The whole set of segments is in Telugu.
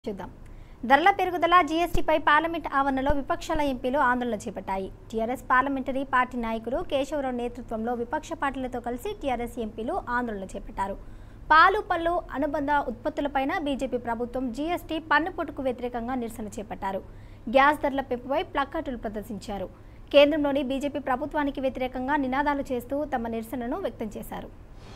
చూద్దాం. ధరల పెరుగుదల జీఎస్టీపై పార్లమెంట్ ఆవరణలో విపక్షాల ఎంపీలు ఆందోళన చేపట్టాయి. టీఆర్ఎస్ పార్లమెంటరీ పార్టీ నాయకులు కేశవరావు నేతృత్వంలో విపక్ష పార్టీలతో కలిసి టీఆర్ఎస్ ఎంపీలు ఆందోళన చేపట్టారు. పాలు పళ్ళు అనుబంధ ఉత్పత్తులపైన బీజేపీ ప్రభుత్వం జీఎస్టీ పన్ను పొట్టుకు వ్యతిరేకంగా నిరసన చేపట్టారు. గ్యాస్ ధరల పెంపుపై ప్లకార్డులు ప్రదర్శించారు. కేంద్రంలోని బీజేపీ ప్రభుత్వానికి వ్యతిరేకంగా నినాదాలు చేస్తూ తమ నిరసనను వ్యక్తం చేశారు.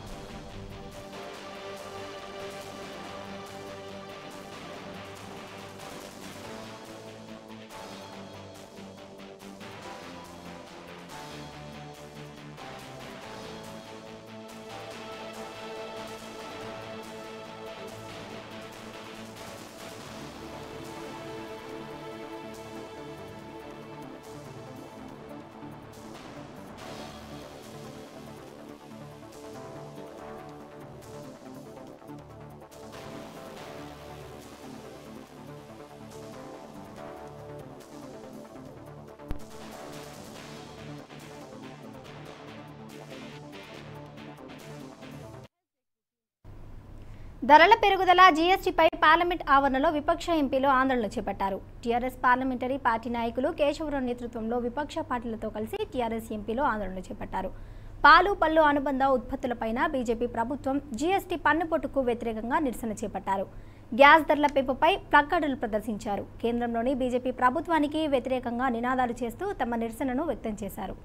ధరల పెరుగుదల జీఎస్టీపై పార్లమెంట్ ఆవరణలో విపక్ష ఎంపీలు ఆందోళన చేపట్టారు. టీఆర్ఎస్ పార్లమెంటరీ పార్టీ నాయకులు కేశవరావు నేతృత్వంలో విపక్ష పార్టీలతో కలిసి టీఆర్ఎస్ ఎంపీలు ఆందోళన చేపట్టారు. పాలు పళ్ళు అనుబంధ ఉత్పత్తులపైన బీజేపీ ప్రభుత్వం జీఎస్టీ పన్ను పొట్టుకు వ్యతిరేకంగా నిరసన చేపట్టారు. గ్యాస్ ధరల పెంపుపై ప్లకార్డులు ప్రదర్శించారు. కేంద్రంలోని బీజేపీ ప్రభుత్వానికి వ్యతిరేకంగా నినాదాలు చేస్తూ తమ నిరసనను వ్యక్తం చేశారు.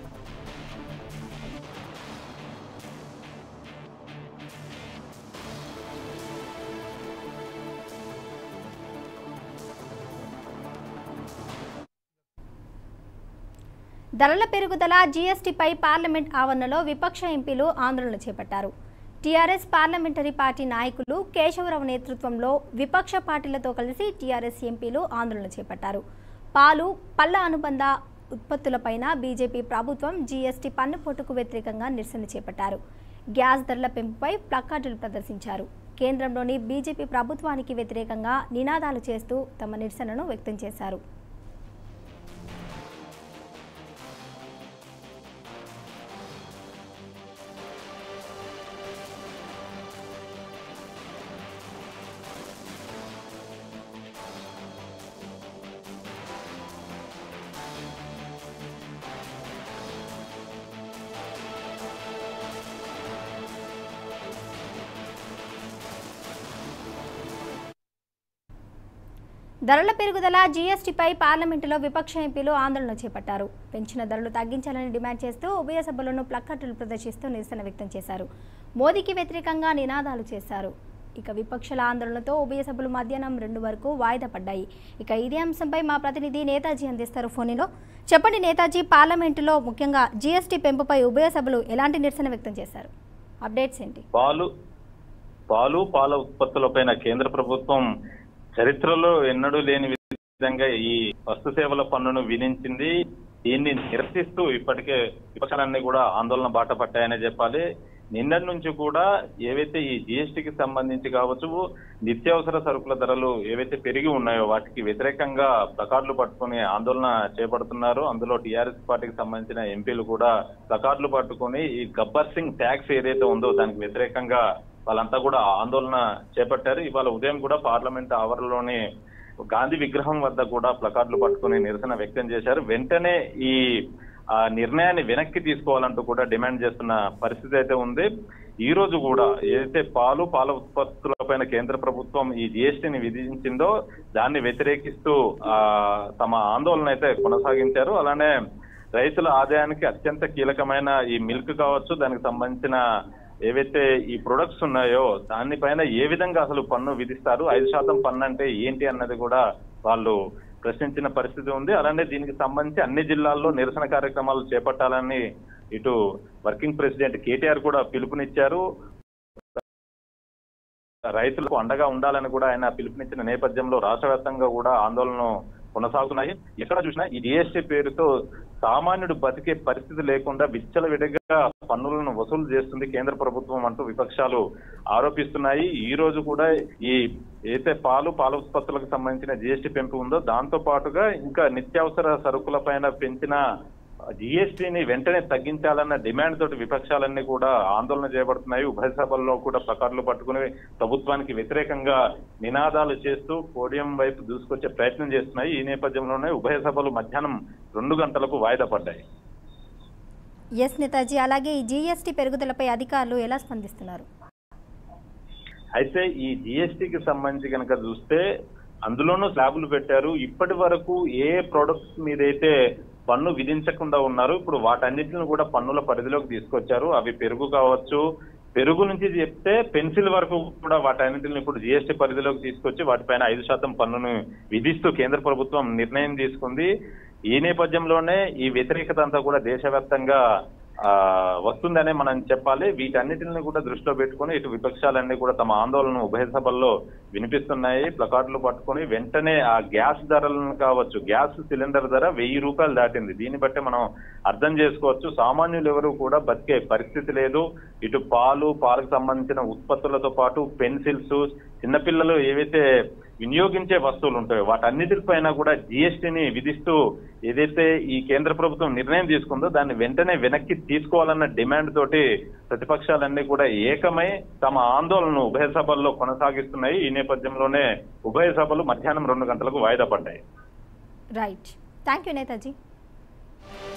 ధరల పెరుగుదల జీఎస్టీపై పార్లమెంట్ ఆవరణలో విపక్ష ఎంపీలు ఆందోళన చేపట్టారు. టీఆర్ఎస్ పార్లమెంటరీ పార్టీ నాయకులు కేశవరావు నేతృత్వంలో విపక్ష పార్టీలతో కలిసి టీఆర్ఎస్ ఎంపీలు ఆందోళన చేపట్టారు. పాలు పళ్ళ అనుబంధ ఉత్పత్తులపైన బీజేపీ ప్రభుత్వం జీఎస్టీ పన్ను పొట్టుకు వ్యతిరేకంగా నిరసన చేపట్టారు. గ్యాస్ ధరల పెంపుపై ప్లకార్డులు ప్రదర్శించారు. కేంద్రంలోని బీజేపీ ప్రభుత్వానికి వ్యతిరేకంగా నినాదాలు చేస్తూ తమ నిరసనను వ్యక్తం చేశారు. ధరల పెరుగుదల జీఎస్టీపై పార్లమెంటులో విపక్ష ఎంపీలు ఆందోళన చేపట్టారు. పెంచిన ధరలు తగ్గించాలని డిమాండ్ చేస్తూ ఉభయ సభలను ప్లకార్డులు ప్రదర్శిస్తూ నిరసన వ్యక్తం చేశారు. మోదీకి వ్యతిరేకంగా నినాదాలు చేశారు. ఇక విపక్షాల ఆందోళనతో ఉభయ సభలు మధ్యాహ్నం 2 వరకు వాయిదా పడ్డాయి. ఇక ఇదే అంశంపై మా ప్రతినిధి నేతాజీ అందిస్తారు ఫోన్లో. చెప్పండి నేతాజీ, పార్లమెంటులో ముఖ్యంగా జీఎస్టీ పెంపుపై ఉభయ సభలు ఎలాంటి నిరసన వ్యక్తం చేశారు? అప్డేట్స్ ఏంటి? పాల ఉత్పత్తులపైన కేంద్ర ప్రభుత్వం చరిత్రలో ఎన్నడూ లేని విధంగా ఈ వస్తు సేవల పన్నును విధించింది. దీన్ని నిరసిస్తూ ఇప్పటికే విపక్షాలన్నీ కూడా ఆందోళన బాట పట్టాయనే చెప్పాలి. నిన్నటి నుంచి కూడా ఏవైతే ఈ జీఎస్టీకి సంబంధించి కావచ్చు, నిత్యావసర సరుకుల ధరలు ఏవైతే పెరిగి ఉన్నాయో వాటికి వ్యతిరేకంగా ప్లకార్డులు పట్టుకుని ఆందోళన చేపడుతున్నారు. అందులో టీఆర్ఎస్ పార్టీకి సంబంధించిన ఎంపీలు కూడా ప్లకార్డులు పట్టుకుని ఈ గబ్బర్ సింగ్ ట్యాక్స్ ఏదైతే ఉందో దానికి వ్యతిరేకంగా వాళ్ళంతా కూడా ఆందోళన చేపట్టారు. ఇవాళ ఉదయం కూడా పార్లమెంట్ ఆవరణలోని గాంధీ విగ్రహం వద్ద కూడా ప్లకార్డులు పట్టుకుని నిరసన వ్యక్తం చేశారు. వెంటనే ఈ నిర్ణయాన్ని వెనక్కి తీసుకోవాలంటూ కూడా డిమాండ్ చేస్తున్న పరిస్థితి అయితే ఉంది. ఈ రోజు కూడా ఏదైతే పాల ఉత్పత్తులపైన కేంద్ర ప్రభుత్వం ఈ జీఎస్టీని విధించిందో దాన్ని వ్యతిరేకిస్తూ తమ ఆందోళన అయితే కొనసాగించారు. అలానే రైతుల ఆదాయానికి అత్యంత కీలకమైన ఈ మిల్క్ కావచ్చు, దానికి సంబంధించిన ఏవైతే ఈ ప్రొడక్ట్స్ ఉన్నాయో దానిపైన ఏ విధంగా అసలు పన్ను విధిస్తారు, 5% పన్ను అంటే ఏంటి అన్నది కూడా వాళ్ళు ప్రశ్నించిన పరిస్థితి ఉంది. అలానే దీనికి సంబంధించి అన్ని జిల్లాల్లో నిరసన కార్యక్రమాలు చేపట్టాలని ఇటు వర్కింగ్ ప్రెసిడెంట్ కేటీఆర్ కూడా పిలుపునిచ్చారు. రైతులకు అండగా ఉండాలని కూడా ఆయన పిలుపునిచ్చిన నేపథ్యంలో రాష్ట్ర వ్యాప్తంగా కూడా ఆందోళనలు కొనసాగుతున్నాయి. ఎక్కడ చూసినా ఈ జీఎస్టీ పేరుతో సామాన్యుడు బతికే పరిస్థితి లేకుండా విచ్చలవిడిగా పన్నులను వసూలు చేస్తుంది కేంద్ర ప్రభుత్వం అంటూ విపక్షాలు ఆరోపిస్తున్నాయి. ఈ రోజు కూడా ఈ ఏదైతే పాల ఉత్పత్తులకు సంబంధించిన జీఎస్టీ పెంపు ఉందో దాంతో పాటుగా ఇంకా నిత్యావసర సరుకుల పైన పెంచిన జిఎస్టీని వెంటనే తగ్గించాలన్న డిమాండ్ తోటి విపక్షాలన్నీ కూడా ఆందోళన చేయబడుతున్నాయి. ఉభయ సభల్లో కూడా ప్లకార్డులు పట్టుకుని ప్రభుత్వానికి వ్యతిరేకంగా నినాదాలు చేస్తూ పోడియం వైపు దూసుకొచ్చే ప్రయత్నం చేస్తున్నాయి. ఈ నేపథ్యంలోనే ఉభయ సభలు మధ్యాహ్నం 2 గంటలకు వాయిదా పడ్డాయి. ఎస్ నేతాజీ, అలాగే ఈ జీఎస్టీ పెరుగుదలపై అధికారులు ఎలా స్పందిస్తున్నారు? అయితే ఈ జిఎస్టీకి సంబంధించి కనుక చూస్తే అందులోనూ స్లాబులు పెట్టారు. ఇప్పటి వరకు ఏ ప్రొడక్ట్స్ మీదైతే పన్ను విధించకుండా ఉన్నారు, ఇప్పుడు వాటన్నిటిని కూడా పన్నుల పరిధిలోకి తీసుకొచ్చారు. అవి పెరుగు కావచ్చు, పెరుగు నుంచి చెప్తే పెన్సిల్ వరకు కూడా వాటన్నిటిని ఇప్పుడు జిఎస్టీ పరిధిలోకి తీసుకొచ్చి వాటిపైన 5% పన్నును విధిస్తూ కేంద్ర ప్రభుత్వం నిర్ణయం తీసుకుంది. ఈ నేపథ్యంలోనే ఈ వ్యతిరేకత అంతా కూడా దేశవ్యాప్తంగా వస్తుందనే మనం చెప్పాలి. వీటన్నిటిని కూడా దృష్టిలో పెట్టుకుని ఇటు విపక్షాలన్నీ కూడా తమ ఆందోళనను ఉభయ సభల్లో వినిపిస్తున్నాయి. ప్లకార్డులు పట్టుకుని వెంటనే ఆ గ్యాస్ ధరలను కావచ్చు, గ్యాస్ సిలిండర్ ధర 1000 రూపాయలు దాటింది. దీన్ని బట్టి మనం అర్థం చేసుకోవచ్చు సామాన్యులు ఎవరు కూడా బతికే పరిస్థితి లేదు. ఇటు పాలకు సంబంధించిన ఉత్పత్తులతో పాటు పెన్సిల్స్, చిన్నపిల్లలు ఏవైతే వినియోగించే వస్తువులు ఉంటాయో వాటన్నిటిపైన కూడా జిఎస్టీని విధిస్తూ ఏదైతే ఈ కేంద్ర ప్రభుత్వం నిర్ణయం తీసుకుందో దాన్ని వెంటనే వెనక్కి తీసుకోవాలన్న డిమాండ్ తోటి ప్రతిపక్షాలన్నీ కూడా ఏకమై తమ ఆందోళనను ఉభయ సభల్లో కొనసాగిస్తున్నాయి. ఈ నేపథ్యంలోనే ఉభయ సభలు మధ్యాహ్నం 2 గంటలకు వాయిదా పడ్డాయి. Right, thank you Netaji.